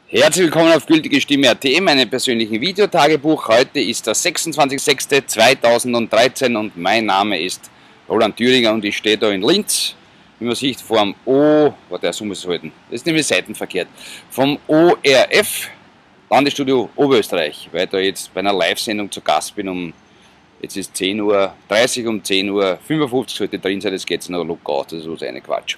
Herzlich willkommen auf gültige Stimme.at, meinem persönlichen Videotagebuch. Heute ist der 26.06.2013 und mein Name ist Roland Thüringer und ich stehe da in Linz, wie man sieht, vom so muss es halten, das ist nämlich seitenverkehrt, vom ORF, Landesstudio Oberösterreich, weil ich da jetzt bei einer Live-Sendung zu Gast bin, jetzt ist 10:30 Uhr, um 10:55 Uhr sollte drin sein, jetzt geht es noch locker aus, das ist so eine Quatsch.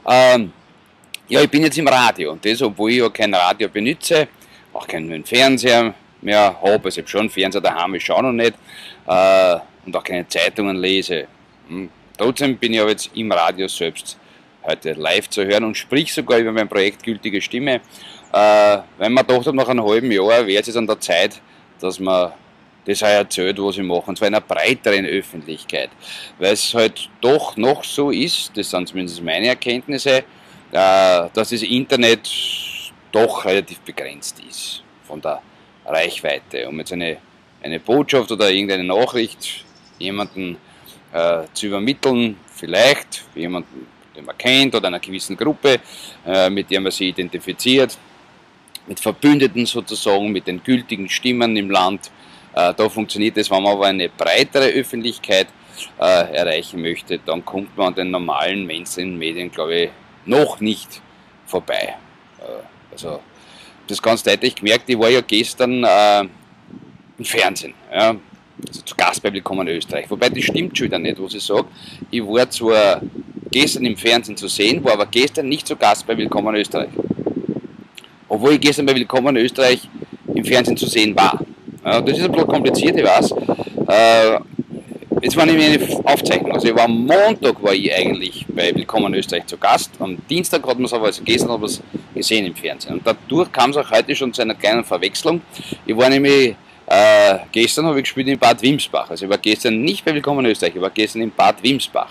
Ja, ich bin jetzt im Radio und das, obwohl ich ja kein Radio benutze, auch keinen Fernseher mehr habe, also ich habe schon einen Fernseher daheim, ich schaue noch nicht und auch keine Zeitungen lese. Trotzdem bin ich aber jetzt im Radio selbst heute live zu hören und sprich sogar über mein Projekt Gültige Stimme, weil man dachte, nach einem halben Jahr wäre es jetzt an der Zeit, dass man das auch erzählt, was ich mache, und zwar in einer breiteren Öffentlichkeit, weil es halt doch noch so ist, das sind zumindest meine Erkenntnisse, dass das Internet doch relativ begrenzt ist von der Reichweite. Um jetzt eine Botschaft oder irgendeine Nachricht jemanden zu übermitteln, vielleicht jemanden, den man kennt oder einer gewissen Gruppe, mit der man sich identifiziert, mit Verbündeten sozusagen, mit den gültigen Stimmen im Land. Da funktioniert es, wenn man aber eine breitere Öffentlichkeit erreichen möchte, dann kommt man an den normalen Mainstream-Medien, glaube ich, noch nicht vorbei. Also das ganz deutlich gemerkt, ich war ja gestern im Fernsehen, ja, also zu Gast bei Willkommen Österreich, wobei das stimmt schon wieder nicht, was ich sage. Ich war zwar gestern im Fernsehen zu sehen, war aber gestern nicht zu Gast bei Willkommen Österreich. Obwohl ich gestern bei Willkommen Österreich im Fernsehen zu sehen war. Ja, das ist ein bisschen kompliziert, ich weiß. Jetzt war nämlich eine Aufzeichnung, also am Montag war ich eigentlich bei Willkommen Österreich zu Gast, am Dienstag hat man es aber, also gestern hat man es gesehen im Fernsehen und dadurch kam es auch heute schon zu einer kleinen Verwechslung. Ich war nämlich, gestern habe ich gespielt in Bad Wimsbach, also ich war gestern nicht bei Willkommen Österreich, ich war gestern in Bad Wimsbach.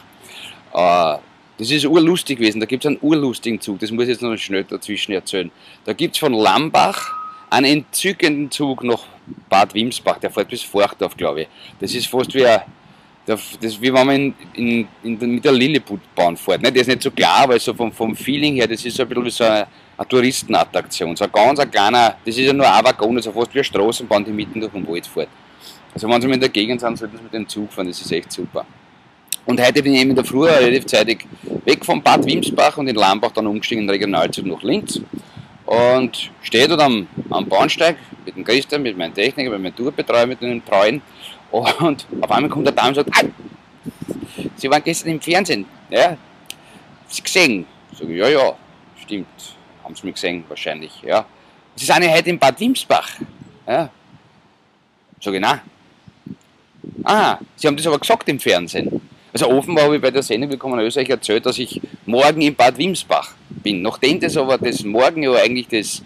Das ist urlustig gewesen, da gibt es einen urlustigen Zug, das muss ich jetzt noch schnell dazwischen erzählen. Da gibt es von Lambach einen entzückenden Zug nach Bad Wimsbach, der fährt bis Forchdorf, glaube ich. Das ist fast wie wie wenn man mit der Lilliputbahn fährt. Ne? Der ist nicht so klar, aber so vom Feeling her, das ist so ein bisschen wie so eine Touristenattraktion. So ein ganz kleiner, das ist ja nur ein Waggon, also fast wie eine Straßenbahn, die mitten durch den Wald fährt. Also wenn Sie mal in der Gegend sind, sollten Sie mit dem Zug fahren, das ist echt super. Und heute bin ich eben in der Früh relativ zeitig weg von Bad Wimsbach und in Lambach dann umgestiegen in den Regionalzug nach Linz. Und stehe dort am Bahnsteig mit dem Christian, mit meinem Techniker, mit meinem Tourbetreuer, mit den Treuen. Und auf einmal kommt der Dame und sagt, Sie waren gestern im Fernsehen, ja? Sie gesehen? Sag ich, ja, stimmt, haben Sie mich gesehen wahrscheinlich, ja. Sie sind ja heute in Bad Wimsbach, ja. Sag ich, nein. Sie haben das aber gesagt im Fernsehen. Also offenbar habe ich bei der Sendung Willkommen in Österreich erzählt, dass ich morgen in Bad Wimsbach bin. Nachdem das aber das morgen ja eigentlich das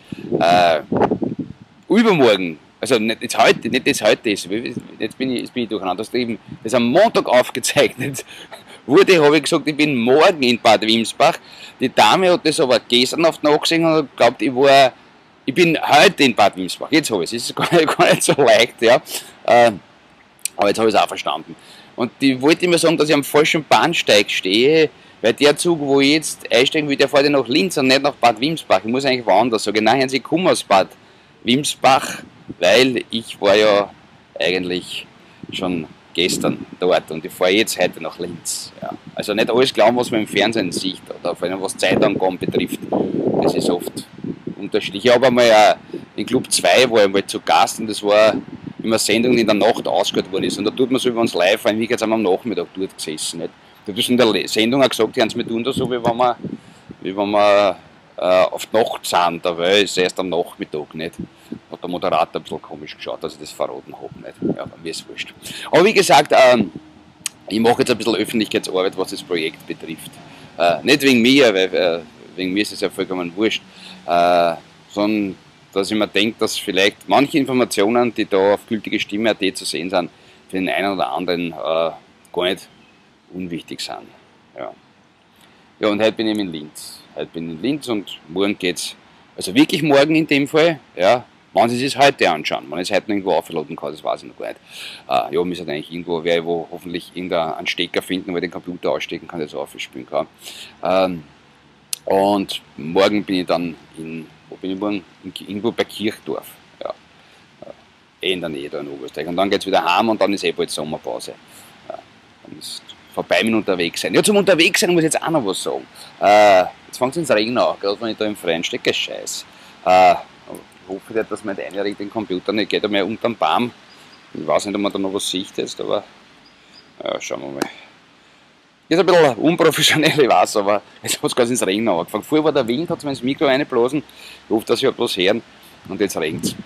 übermorgen, also nicht das heute ist, jetzt bin ich durcheinander, das am Montag aufgezeichnet wurde, habe ich gesagt, ich bin morgen in Bad Wimsbach. Die Dame hat das aber gestern oft nachgesehen und glaubt, ich bin heute in Bad Wimsbach. Jetzt habe ich es, ist gar nicht so leicht, ja. Aber jetzt habe ich es auch verstanden. Und ich wollte immer sagen, dass ich am falschen Bahnsteig stehe, weil der Zug, wo ich jetzt einsteigen will, der fährt ja nach Linz und nicht nach Bad Wimsbach. Ich muss eigentlich woanders sagen. Nein, Sie kommen aus Bad Wimsbach, weil ich war ja eigentlich schon gestern dort und ich fahre jetzt heute nach Linz. Ja. Also nicht alles glauben, was man im Fernsehen sieht oder vor allem was Zeitangaben betrifft. Das ist oft unterschiedlich. Ich habe einmal in Club 2 war ich mal zu Gast und das war immer eine Sendung, die in der Nacht ausgehört worden ist. Und da tut man so über uns live, weil wir jetzt am Nachmittag dort gesessen. Nicht? Da habe ich in der Sendung auch gesagt, die haben es mir tun da so, wie wenn wir auf die Nacht sind, da weil es erst am Nachmittag nicht. Hat der Moderator ein bisschen komisch geschaut, dass ich das verraten habe. Nicht? Ja, aber mir ist wurscht. Aber wie gesagt, ich mache jetzt ein bisschen Öffentlichkeitsarbeit, was das Projekt betrifft. Nicht wegen mir, weil wegen mir ist es ja vollkommen wurscht, sondern dass ich mir denke, dass vielleicht manche Informationen, die da auf gültige Stimme.at zu sehen sind, für den einen oder anderen gar nicht unwichtig sind. Ja. Ja, und heute bin ich in Linz. Heute bin ich in Linz und morgen geht's, also wirklich morgen in dem Fall, ja, wenn Sie es heute anschauen, wenn ich es heute irgendwo aufladen kann, das weiß ich noch gar nicht. Ja, müsste halt eigentlich irgendwo, wo hoffentlich irgendeinen Stecker finden, wo ich den Computer ausstecken kann, der so aufspielen kann. Und morgen bin ich dann in Wo bin ich morgen? Irgendwo bei Kirchdorf. Ja. In der Nähe da in Oberösterreich. Und dann geht es wieder heim und dann ist bald Sommerpause. Ja. Dann ist vorbei mit unterwegs sein. Ja, zum Unterwegssein muss ich jetzt auch noch was sagen. Jetzt fängt es ins Regen an, gerade wenn ich da im Freien stecke, scheiß. Ich hoffe, dass man nicht einrichtet den Computer nicht geht, mehr unter dem Baum. Ich weiß nicht, ob man da noch was sieht jetzt, aber ja, schauen wir mal. Ist ein bisschen unprofessionell, ich weiß, aber jetzt hat es ganz ins Regen angefangen. Vorher war der Wind, hat es mir ins Mikro reingeblasen. Ich hoffe, dass ich etwas hören und jetzt regnet es.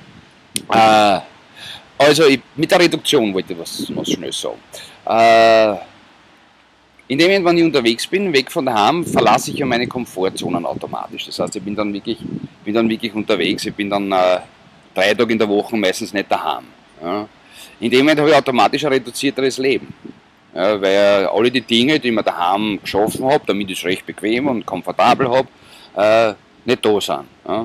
Also, mit der Reduktion wollte ich was schnell sagen. In dem Moment, wenn ich unterwegs bin, weg von daheim, verlasse ich ja meine Komfortzonen automatisch. Das heißt, ich bin dann wirklich unterwegs, ich bin dann 3 Tage in der Woche meistens nicht daheim. Ja. In dem Moment habe ich automatisch ein reduzierteres Leben. Ja, weil alle die Dinge, die ich mir daheim geschaffen habe, damit ich es recht bequem und komfortabel habe, nicht da sind. Ja.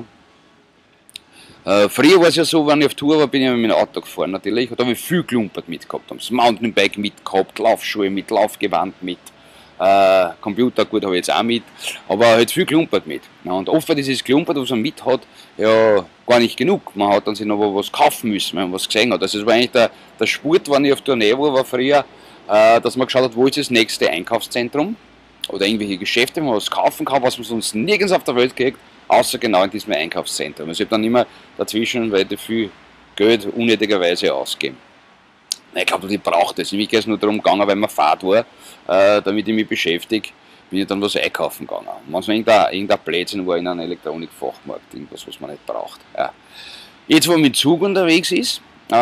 Früher war es ja so, wenn ich auf Tour war, bin ich mit meinem Auto gefahren natürlich. Da habe ich viel Klumpert mitgehabt. Das Mountainbike mitgehabt, Laufschuhe mit, Laufgewand mit, Computer, gut, habe ich jetzt auch mit, aber halt viel Klumpert mit. Ja, und oft war dieses Klumpert, was man mit hat, ja gar nicht genug. Man hat dann sich noch was kaufen müssen, wenn man was gesehen hat. Also das war eigentlich der Sport, wenn ich auf Tournee war früher, dass man geschaut hat, wo ist das nächste Einkaufszentrum oder irgendwelche Geschäfte, wo man was kaufen kann, was man sonst nirgends auf der Welt kriegt, außer genau in diesem Einkaufszentrum. Also ich habe dann immer dazwischen weiter viel Geld unnötigerweise ausgegeben. Ich glaube, ich brauchte es. Mir geht es nur darum gegangen, weil man Fahrt war, damit ich mich beschäftige, bin ich dann was einkaufen gegangen. Wenn es irgendein Blödsinn war in einem Elektronikfachmarkt, irgendwas, was man nicht braucht. Ja. Jetzt, wo man mit Zug unterwegs ist,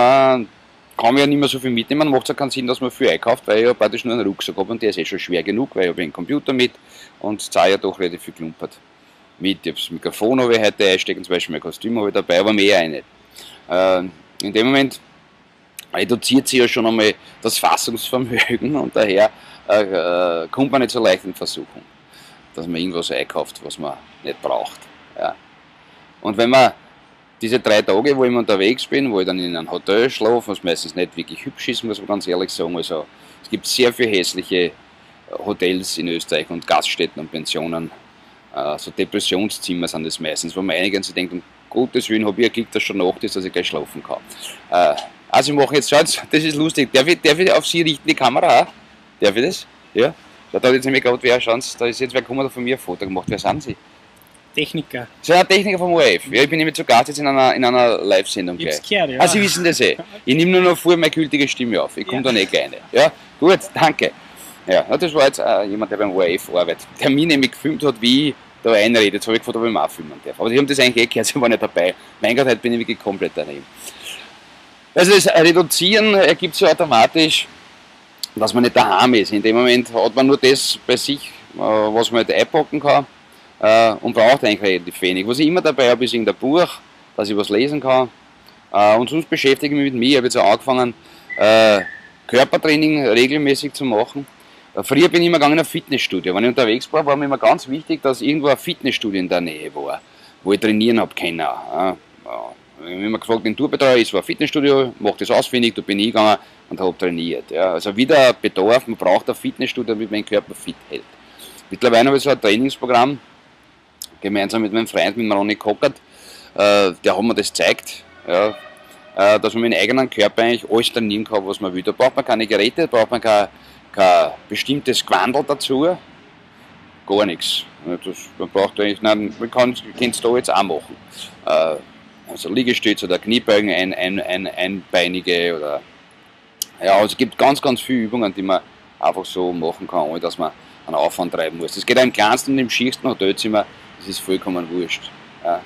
kann man ja nicht mehr so viel mitnehmen, macht es ja keinen Sinn, dass man viel einkauft, weil ich ja praktisch nur einen Rucksack habe und der ist schon schwer genug, weil ich habe einen Computer mit und zahle ja doch relativ viel Klumpert mit. Ich habe das Mikrofon habe ich heute einstecken, zum Beispiel mein Kostüm habe ich dabei, aber mehr auch nicht. In dem Moment reduziert sich ja schon einmal das Fassungsvermögen und daher kommt man nicht so leicht in Versuchung, dass man irgendwas einkauft, was man nicht braucht. Ja. Und wenn man diese 3 Tage, wo ich unterwegs bin, wo ich dann in einem Hotel schlafe, was meistens nicht wirklich hübsch ist, muss man ganz ehrlich sagen, also es gibt sehr viele hässliche Hotels in Österreich und Gaststätten und Pensionen, so Depressionszimmer sind das meistens, wo man einigen sich denkt, um Gottes Willen habe ich ein Glück, dass schon Nacht ist, dass ich gleich schlafen kann. Also ich mache jetzt, schaut, das ist lustig, darf ich auf Sie richten, die Kamera auch? Darf ich das? Ja? Da hat jetzt nämlich gerade wer, schauen Sie, da ist jetzt wer gekommen, der von mir ein Foto gemacht, wer sind Sie? Techniker. Sie sind ein Techniker vom ORF. Ja, ich bin nämlich zu Gast jetzt in einer Live-Sendung gleich. Gehört, ja. Ah, Sie wissen das eh. Ich nehme nur noch vor meine gültige Stimme auf. Ich komme da nicht rein. Ja, gut, danke. Ja, das war jetzt jemand, der beim ORF arbeitet, der mich nämlich gefilmt hat, wie ich da einrede. Jetzt habe ich gefragt, ob ich mich auch filmen darf. Aber Sie haben das eigentlich gehört, Sie waren nicht dabei. Mein Gott, heute bin ich wirklich komplett daneben. Also das Reduzieren ergibt sich automatisch, dass man nicht daheim ist. In dem Moment hat man nur das bei sich, was man halt einpacken kann. Und braucht eigentlich relativ wenig. Was ich immer dabei habe, ist irgendein Buch, dass ich was lesen kann. Und sonst beschäftige ich mich mit mir. Ich habe jetzt auch angefangen, Körpertraining regelmäßig zu machen. Früher bin ich immer gegangen in ein Fitnessstudio. Wenn ich unterwegs war, war mir immer ganz wichtig, dass irgendwo ein Fitnessstudio in der Nähe war, wo ich trainieren habe können. Ich habe immer gefragt, den Tourbetreuer, es war ein Fitnessstudio, mach das ausfindig, da bin ich gegangen und habe trainiert. Ja. Also wieder Bedarf, man braucht ein Fitnessstudio, damit man den Körper fit hält. Mittlerweile habe ich so ein Trainingsprogramm, gemeinsam mit meinem Freund, mit Ronny Kockert, der hat mir das gezeigt, ja, dass man mit dem eigenen Körper eigentlich alles trainieren kann, was man will. Da braucht man keine Geräte, da braucht man kein bestimmtes Gewandel dazu, gar nichts. Man braucht eigentlich, nein, man kann es da jetzt auch machen. Also Liegestütze oder Kniebeugen, einbeinige oder, ja, also es gibt ganz, ganz viele Übungen, die man einfach so machen kann, ohne dass man einen Aufwand treiben muss. Das geht auch im kleinsten und im schiersten Hotelzimmer, das ist vollkommen wurscht. Ja.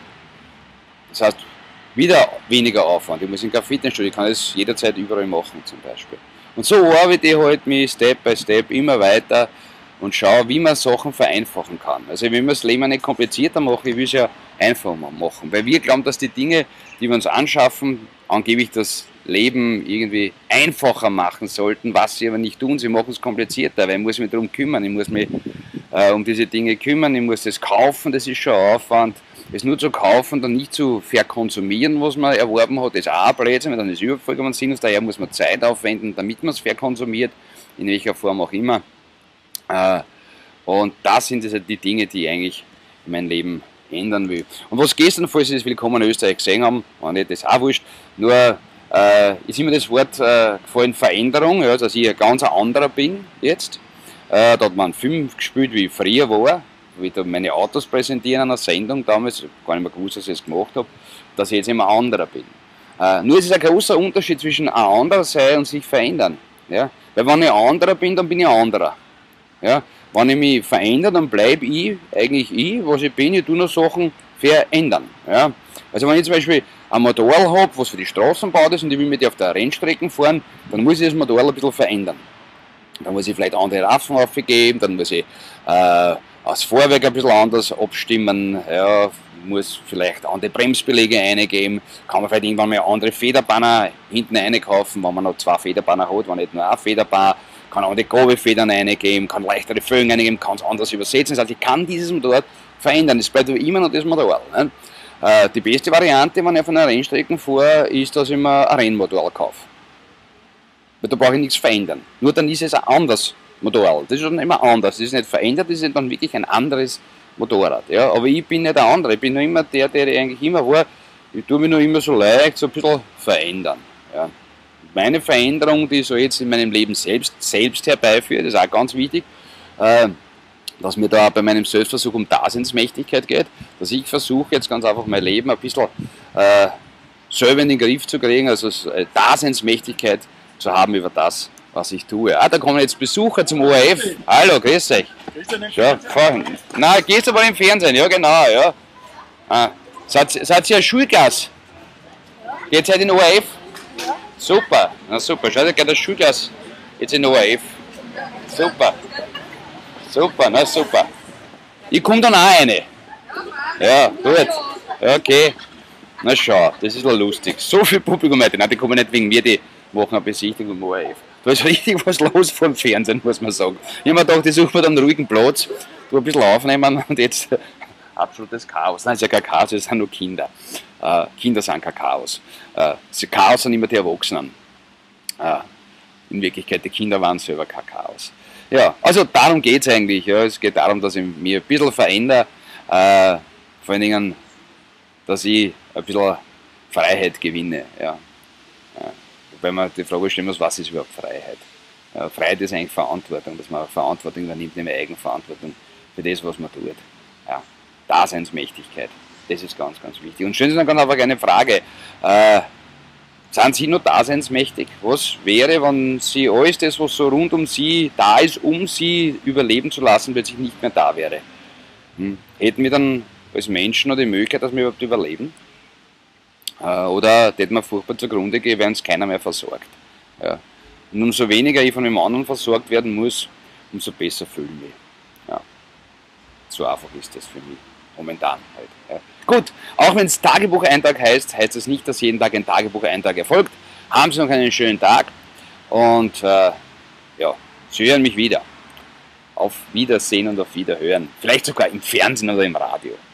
Das heißt, wieder weniger Aufwand. Ich muss in kein Fitnessstudio, ich kann das jederzeit überall machen zum Beispiel. Und so arbeite ich halt mich Step by Step immer weiter und schaue, wie man Sachen vereinfachen kann. Also wenn wir das Leben nicht komplizierter machen, ich will es ja einfacher machen. Weil wir glauben, dass die Dinge, die wir uns anschaffen, angeblich das Leben irgendwie einfacher machen sollten, was sie aber nicht tun. Sie machen es komplizierter, weil ich muss mich darum kümmern, ich muss mich um diese Dinge kümmern, ich muss das kaufen, das ist schon ein Aufwand. Es nur zu kaufen, dann nicht zu verkonsumieren, was man erworben hat, ist auch ein Blödsinn, weil dann ist überhaupt vollkommen sinnlos. Daher muss man Zeit aufwenden, damit man es verkonsumiert, in welcher Form auch immer. Und das sind also die Dinge, die eigentlich mein Leben ändern will. Und was gestern, falls Sie das Willkommen in Österreich gesehen haben, war nicht das auch wurscht, nur ist immer das Wort gefallen Veränderung, ja, dass ich ein ganz anderer bin jetzt. Da hat man einen Film gespielt, wie ich früher war, wie da meine Autos präsentieren an einer Sendung damals, gar nicht mehr gewusst, dass ich es gemacht habe, dass ich jetzt immer anderer bin. Nur es ist ein großer Unterschied zwischen ein anderer sein und sich verändern. Ja? Weil wenn ich ein anderer bin, dann bin ich ein anderer. Ja? Wenn ich mich verändere, dann bleibe ich eigentlich ich, was ich bin, ich tue nur Sachen verändern. Ja? Also wenn ich zum Beispiel ein Motorrad habe, was für die Straßen baut ist und ich will mit dir auf der Rennstrecke fahren, dann muss ich das Motorrad ein bisschen verändern. Dann muss ich vielleicht andere Raffen aufgeben, dann muss ich das Fahrwerk ein bisschen anders abstimmen, ja, muss vielleicht andere Bremsbeläge eingeben, kann man vielleicht irgendwann mal andere Federbanner hinten einkaufen, wenn man noch 2 Federbanner hat, wenn nicht nur eine Federbanner, kann andere Gabelfedern eingeben, kann leichtere Föhn eingeben, kann es anders übersetzen. Das heißt, ich kann dieses Motorrad verändern, es bleibt aber immer noch das Motorrad. Ne? Die beste Variante, wenn ich auf einer Rennstrecke fahre, ist, dass ich mir ein Rennmotorrad kaufe. Weil da brauche ich nichts verändern. Nur dann ist es ein anderes Motorrad. Das ist dann immer anders. Das ist nicht verändert, das ist dann wirklich ein anderes Motorrad. Ja? Aber ich bin nicht der andere. Ich bin nur immer der ich eigentlich immer war. Ich tue mich nur immer so leicht so ein bisschen verändern. Ja? Meine Veränderung, die ich so jetzt in meinem Leben selbst herbeiführe, das ist auch ganz wichtig, dass mir da bei meinem Selbstversuch um Daseinsmächtigkeit geht, dass ich versuche jetzt ganz einfach mein Leben ein bisschen selber in den Griff zu kriegen, also Daseinsmächtigkeit zu haben über das, was ich tue. Da kommen jetzt Besucher zum ORF. Hallo, grüß euch. Ja, vorhin. Nein, gehst aber im Fernsehen, ja genau, ja. Seid ihr eine Schulklasse? Geht's heute in ORF? Ja. Super, na super, schaut, geht das Schulklasse jetzt in ORF. Super. Super, na super. Ich komme dann auch eine. Ja, gut. Okay. Na schau, das ist ja lustig. So viel Publikum heute. Nein, die kommen nicht wegen mir, die machen eine Besichtigung im ORF. Da ist richtig was los vor dem Fernsehen, muss man sagen. Ich habe mir gedacht, ich suche mir dann einen ruhigen Platz, ein bisschen aufnehmen und jetzt absolutes Chaos. Nein, es ist ja kein Chaos, es sind nur Kinder. Kinder sind kein Chaos. Chaos sind immer die Erwachsenen. In Wirklichkeit, die Kinder waren selber kein Chaos. Ja, also darum geht es eigentlich. Ja. Es geht darum, dass ich mich ein bisschen verändere. Vor allen Dingen, dass ich ein bisschen Freiheit gewinne. Ja. Wobei man die Frage stellen muss, was ist überhaupt Freiheit? Freiheit ist eigentlich Verantwortung, dass man Verantwortung übernimmt, eine Eigenverantwortung für das, was man tut. Ja. Daseinsmächtigkeit, das ist ganz, ganz wichtig. Und stellen Sie dann ganz einfach eine Frage. Sind Sie nur daseinsmächtig? Was wäre, wenn Sie alles das, was so rund um Sie da ist, um Sie überleben zu lassen, plötzlich nicht mehr da wäre? Hätten wir dann als Menschen noch die Möglichkeit, dass wir überhaupt überleben? Oder hätten wir furchtbar zugrunde gehen, wenn uns keiner mehr versorgt? Ja. Und umso weniger ich von dem anderen versorgt werden muss, umso besser fühle ich mich. Ja. So einfach ist das für mich momentan halt. Ja. Gut, auch wenn es Tagebucheintrag heißt, heißt es nicht, dass jeden Tag ein Tagebucheintrag erfolgt. Haben Sie noch einen schönen Tag und ja, Sie hören mich wieder. Auf Wiedersehen und auf Wiederhören. Vielleicht sogar im Fernsehen oder im Radio.